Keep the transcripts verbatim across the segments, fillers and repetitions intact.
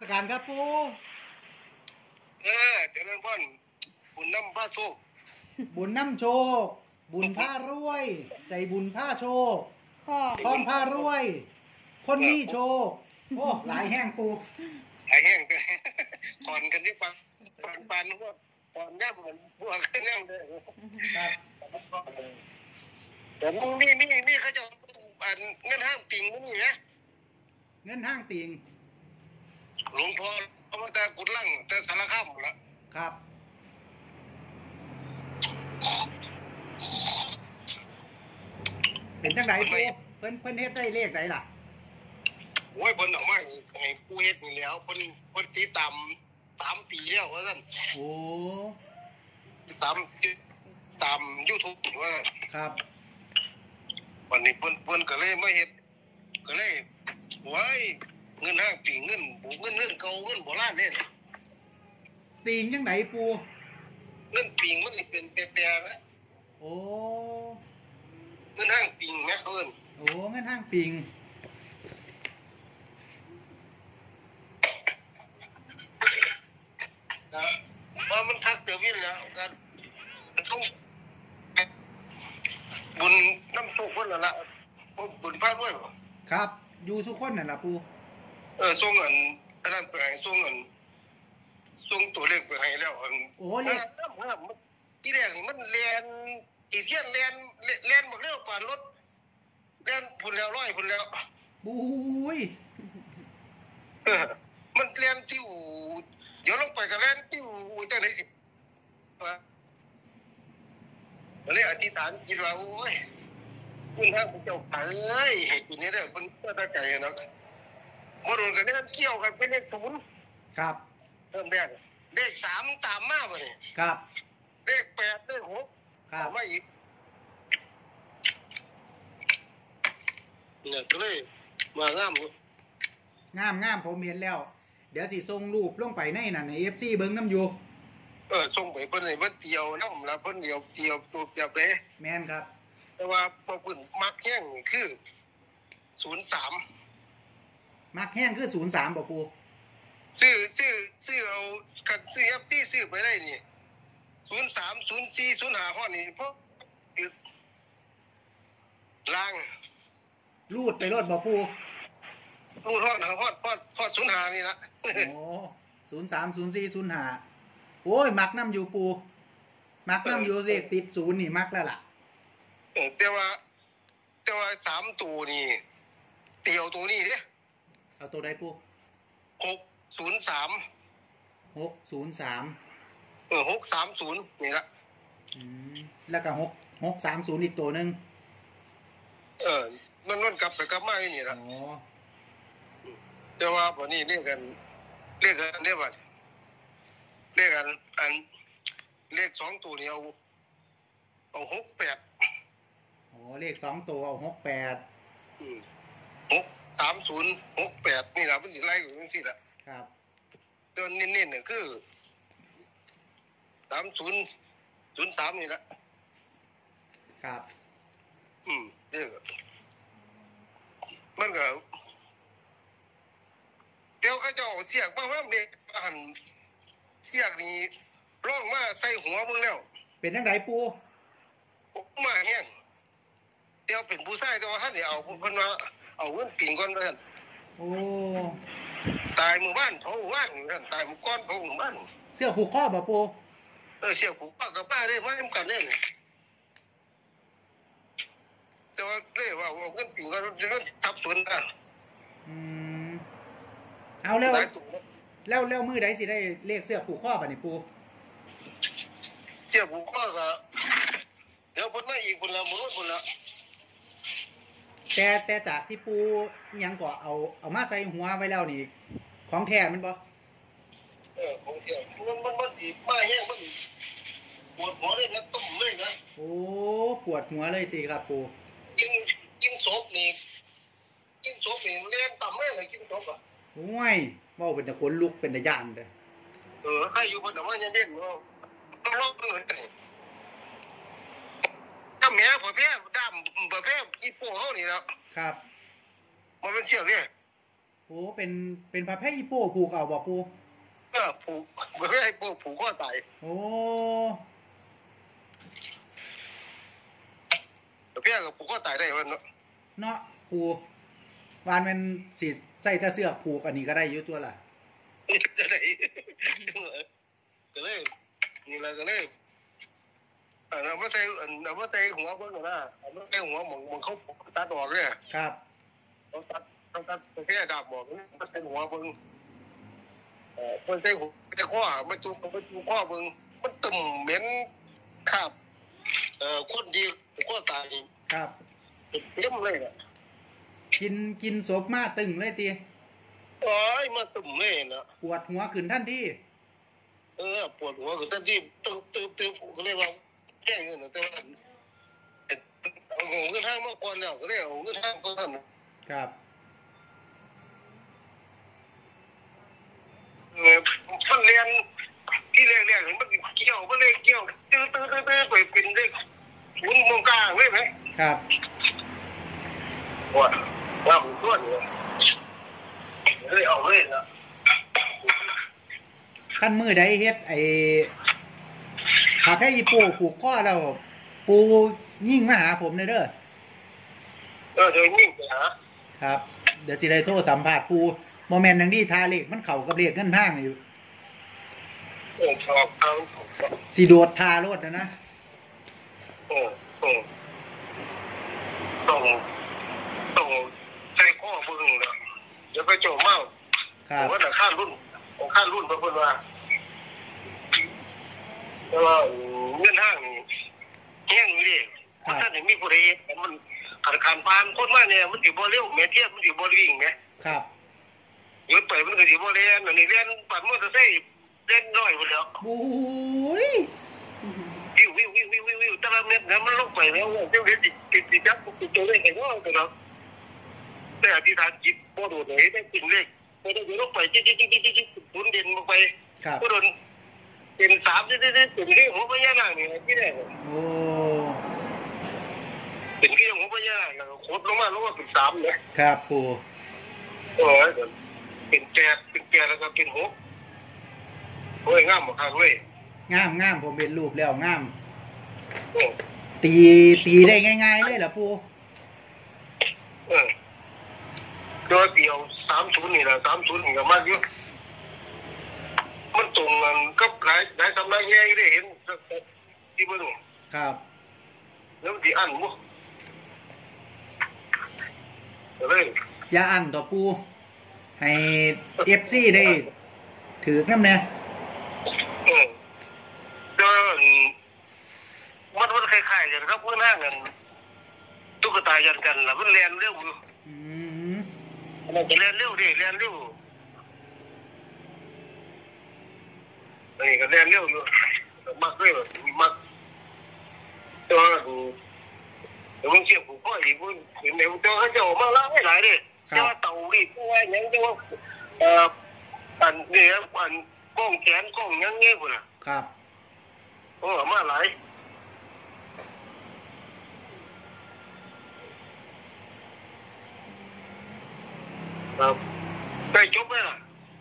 การครับปูเออเจริญพรบุญน้ำพระโชคบุญน้ำโชคบุญผ้ารวยใจบุญผ้าโชคข้อคล้องผ้ารวยคนมีโชคโอ้หลายแห้งปูหายแห้งกันก่อนกันที่ปันปันปันพวกก่อนย่ำเหมือนพวกกันย่ำเลยครับแต่มึงมีมีมีเขาจะอันเงินห้างปิงมึงนี่ไหมเงินห้างปิงหลวงพ่อเขาแต่กุดลั่งแต่สารคามหมดละครับเป็นจังไหนปูเพิ่นเพิ่นเฮ็ดได้เลขไหนล่ะโอ้ยเพิ่นออกมาให้กูเฮ็ดนี่แล้วเพิ่นเพิ่นติดตามสามปีแล้วว่าซั่นโอ้ตามตาม YouTube ว่าครับวันนี้เพิ่นเพิ่นก็เลยมาเฮ็ดก็เลยโอ้ยเงินห้างปิงเงินบ่เงินเงินเก่าเงินโบราณเด้ปิงจังไหนปูเงินปิงมันสิเป็นแปรๆนะโอ้เงินห้างปิงแม่เอิ้นโอ้เงินห้างปิงนะว่ามันทักเตือวินแล้วกันต้องบุญน้ำโชคเพิ่นนั่นล่ะบุญพาด้วยบ่ครับอยู่สุคนนั่นล่ะปูเออส่งเงินอันนั้นไปให้ส่งเงินส่งตัวเลขไปให้แล้วอันโอ้เลขที่แรกนี่มันแล่นอีเทียนแล่นแล่นบ่เร็วปานรถแล่นพุ่นแล้วร้อยพุ่นแล้วบุ้ยเออมันแล่นติ้วเดี๋ยวลงไปก็แล่นติ้วจังได๋สิว่าก็เลยอธิษฐานคิดว่าโอ้ยคุณทางเจ้าเอ้ยให้กินนี่เด้อเพิ่นก็ตั้งใจเนาะบ่โดนกันเนี่ยเกี่ยวกันเป็นเลขศูนย์ครับเริ่มแรกเลขสามตามมาบ่นี่ครับเลขแปดเลขหกครับมาอีกเนี่ยก็เลยมางามงามงามผมเห็นแล้วเดี๋ยวสิส่งรูปลงไปในนั่นใน เอฟ ซี เบิ่งน้ำอยู่เออส่งไปเพิ่นให้เพิ่นเตียวนำแล้วเพิ่นเดียวเตียวตัวเตียวไปแม่นครับแต่ว่าพอเพิ่นมักแห้งนี่คือศูนย์สามมักแห้งคือศูนย์สามบ่ปูซื้อซื้อซื้อเอากันซื้อ เอฟ ซี ซื้อไปได้นี่ศูนย์สาม ศูนย์สี่ ศูนย์ห้าฮอดนี่พวกตึกล่างรูดไปรถบ่ปูรูดฮอดฮอดฮอดฮอดศูนย์ห้านี่ล่ะโอ้ศูนย์สาม ศูนย์สี่ ศูนย์ห้าโอ้ยมักนำอยู่ปูมักนำอยู่เลขติดศูนย์นี่มักแล้วล่ะเออแต่ว่าแต่ว่าสามตัวนี่เตียวตัวนี้เด้เอาตัวใดปูหกศูนย์สามหกศูนย์สามเออหกสามศูนย์นี่ละอืมแล้วก็หก หกสามศูนย์อีกตัวนึงเออมันมันกลับไปกลับมาอยู่นี่ล่ะอ๋อแต่ว่าบัดนี้เรียกกันเรียกกันได้บัดเรียกกันอันเลขสองตัวนี่เอาเอาหกแปดอ๋อเลขสองตัวเอาหกแปดอืมหกสามศูนย์ หกแปดนี่ล่ะมันสิไล่อยู่จังซี่ล่ะครับตัวเน้นๆเนี่ยคือสามศูนย์ ศูนย์สามนี่ล่ะครับอืมเด้อมันก็เดี๋ยวเขาจะเอาเสียกมาเพิ่มเด็กอันเสียกนี่ร่องมาใส่หัวเบิ่งแล้วเป็นจังไดปูมาแห้งเดี๋ยวเป็นผู้ชายแต่ว่าท่านนี่เอาเพิ่นว่าเอาเงินปิ่งก่อนว่าซั่นโอ้ตายหมู่บ้านเผาหมู่บ้านซั่นตายหมู่ก้อนเผาหมู่บ้านเสื้อผูกคอบ่ปูเออเสื้อผูกคอกับป้าได้มานํกันเด้แต่ว่าเลยว่าเอาเงินปิ่งก่อนจะทับสวนอ่ะอืมเอาแล้วแล้วแล้วมือใดสิได้เลขเสื้อผูกคอบัดนี้ปูเสื้อผูกคอก็เดี๋ยวเพิ่นมาอีกพุ่นละมื้อพุ่นละแต่แต่จากที่ปูยังก็เอาเอามาใส่หัวไว้แล้วนี่ของแท้มันบ่เออของแท้มันมันมันสิมาแห้งมันปวดหัวเลยนะต้มเลยนะโอ้ปวดหัวเลยติครับปูกินกินศพนี่กินศพนี่เล่นต่ำเลยเลยกินศพอ่ะโอ้ยเว้าเป็นแต่คนลุกเป็นแต่ย่านเด้อเออให้อยู่เพิ่นน่ะว่าเย็นๆเนาะต้องรอเพิ่นถ้าแม่บ่แพ้ดำบ่แพ้อีโป้เฮานี่แล้วครับมันเป็นเสียงเด้โอ้อ้เป็นเป็นพระแพร่อีโป้ผูกเอาบ่ปูก็ผูกไม่ให้ผูกผูกข้อตายโอ้เพี้ยกับผูกข้อตายได้วันเนาะเนาะปูวานมันสิใส่แต่เสื้อผูกอันนี้ก็ได้อยู่ตัวล่ะจะได้ก็เลยนี่แหละก็เลยอ่าเอามาใส่เอามาใส่หัวเพิ่นนะเอามาใส่หัวหมองหมองเขาตัดออกเนี่ยครับเขาตัดเขาตัดแค่ดาบบอกมันใส่หัวเพิ่นเอ่อเพิ่นใส่หัวใส่ข้อมันจุกมันจุกข้อเพิ่นมันตึมเหม็นคราบเอ่อคนดีข้อตายครับเต็มเลยน่ะกินกินศพมาตึงเลยติโอ้ยมาตึมเลยน่ะปวดหัวขึ้นทันทีเออปวดหัวคือท่านที่ตึ๊บตึ๊บตึ๊บก็เรียกว่าแก้เงินแต่ว่าเอาเงินห้างมาก่อนแล้วก็เรียกเอาเงินห้างก็ทำครับเออมันเรียนที่เรียนเรียนมันเกี่ยวมันเลยเกี่ยวตื้อตื้อตื้อตื้อไปเป็นเลขศูนย์โมงกลางเลยไหมครับว่าว่าผมต้วนเลยเลยเอาเลยนะขั้นมือใดเฮ็ดไอ้พาแค่อีปูผูกข้อแล้วปูยิ่งมาหาผมเลยเด้อเออเดี๋ยวยิ่งไปหาครับเดี๋ยวสิได้โทรสัมภาษณ์ปูโมเมนต์อย่างนี้ทาเลขมันเข่ากับเลขเงินทางอยู่โอ้ชอบเอาสิโดดทาโลดนะนะโอ้โอ้ต้องต้องใช้ข้อบึงนะอย่าไปโจมเมาผมว่าแต่ข้ามรุ่นของข้ามรุ่นบางคนว่าแต่ว่าเงินห้างแห้งอยู่ดิเพราะถ้าถึงมีผู้ใดมันขัดขันพานคนมาเนี่ยมันถือบอลเลี้ยวแม่เทียบมันถือบอลวิ่งไหมครับยืดไปมันก็ถือบอลเลี้ยนอันนี้เลี้ยนปั่นมอเตอร์ไซค์เล่นน้อยหมดแล้วโอ้ยวิววิววิววิววิววิวแต่ละเม็ดเนี่ยมันลงไปแล้วเจ้าเด็กติดติดติดจับติดตัวเลขเห็นว่าแต่เราแต่อธิษฐานจิตพอโดดเลยได้กินเลขพอโดดลงไปจิ๊ดจิ๊ดจิ๊ดจิ๊ดจิ๊ดทุนเด่นลงไปพอโดนเป็นสามจิ๊ดจิ๊ดจิ๊ดเป็นเรื่องหัวพญานาคนี่ที่ไหนโอ้เป็นเรื่องหัวพญานาคโคตรลงมาลงมาเป็นสามเลยครับปู่โอ้ยเป็นแปดเป็นแปดแล้วก็เป็นหกโอ้ยงามหมดครับเว้ยงามงามผมเป็นรูปแล้วงามตีตีได้ง่ายๆเลยเหรอปู่เออตัวเดียวสามศูนย์นี่แหละสามศูนย์นี่ก็มากเยอะมันตรงกันก็หลายหลายสำนักแย่ได้เห็นที่บ้านครับแล้วที่อันมั้งเลยอย่าอันต่อปู่ให้เอฟซีได้ถือน้ำเนี่ยเออก็มันมันคล้ายๆกันครับเพื่อนห้างกันตุ๊กตายันกันแล้วมันเรียนเร็วอยู่อืมมันจะเรียนเร็วดิเรียนเร็วนี่ก็เรียนเร็วอยู่มักเลยมักตัวเดี๋ยวมึงเชี่ยวผูกข้ออีกมึงเห็นเดี๋ยวเจ้าเขาจะออกมาล้างให้หลายดิเจ้าเต่าดิเจ้าว่าอย่างเจ้าว่าเอ่ออันนี้อันกล้องแขนกล้องยังเงี้ยพุ่นน่ะครับโอ้มาหลายครับใกล้จบไหมล่ะ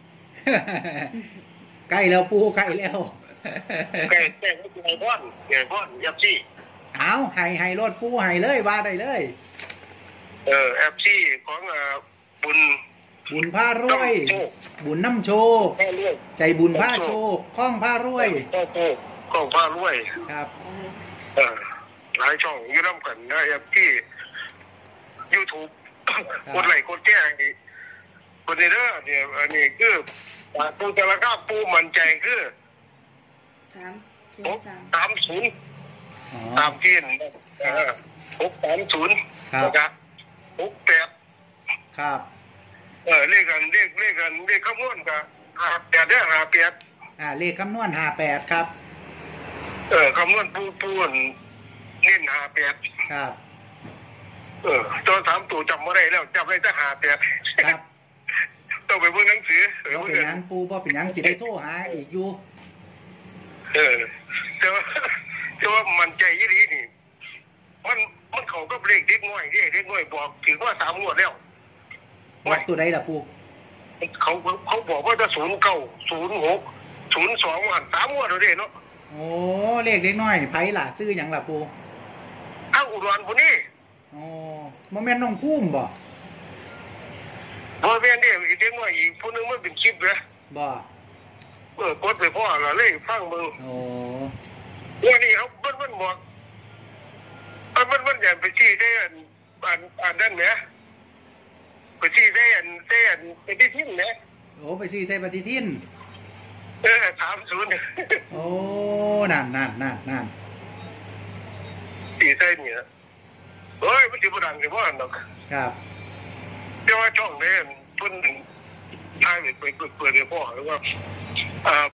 ใกล้แล้วปูใกล้แล้วใกล้ใกล้ก็ใกล้พ่อนใกล้พ่อนยับซี่เอาไห้ไห้รถปูไห้เลยว่าได้เลยเออแอปซี่ของบุญบุญผ้ารวยบุญน้ำโชคใจบุญผ้าโชคคล้องผ้ารวยคล้องผ้ารวยครับเออหลายช่องยืดน้ำกันนะแอปที่ยูทูบกดไลค์กดแชร์คนนี้เด้อเนี่ยอันนี้คือปูแต่ละข้าปูมั่นใจคือสามหกสามศูนย์ตามที่หกสามศูนย์นะครับหกแปดครับเออเลขกันเลขเลขกันเลขคำนวณกับห้าแปดได้ห้าแปดอ่าเลขคำนวณห้าแปดครับเออคำนวณปูปูเน้นห้าแปดครับเออตัวสามตัวจำไม่ได้แล้วจำได้แต่ห้าแปดครับต้องไปเบิ่งหนังสือเพราะเป็นยังปูเพราะเป็นยังสิได้โทรหาอีกอยู่เออแต่ว่าแต่ว่ามันใจยี่ดีนี่มันมันเขาก็เลขเด็กน้อยเด็กน้อยบอกถือว่าสามงวดแล้วบอกตัวใดล่ะปูเขาเขาบอกว่าจะศูนย์เก้าศูนย์หกศูนย์สองวันสามวันเราเด้เนาะโอ้เลขเล็กน้อยไผล่ะชื่อหยังล่ะปูอ้าวอุดรผู้นี้อ๋อบ่แม่นน้องภูมิบ่บ่แม่นเด้อีกเด็กน้อยอีกผู้นึงมันเป็นคลิปเด้อบ่เออกดไปพ่อละเลยฟังมึงโอ้วันนี้เขาเพิ่นเพิ่นบอกเพิ่นเพิ่นอยากไปชี้ได้อันอันอันนั้นแหมไปชี้ได้อันได้อันไปที่ทิ้งแหมโอ้ไปซี่ใส่ปฏิทินเออสามสิบโอ้นั่นนั่นนั่นนั่นสี่ใส่เนี่ยเฮ้ยมันสิบ่ดังสิบ่อันดอกครับแต่ว่าช่องนี้เพิ่นทายไปเปิดเปิดให้พ่อหรือว่าอ่า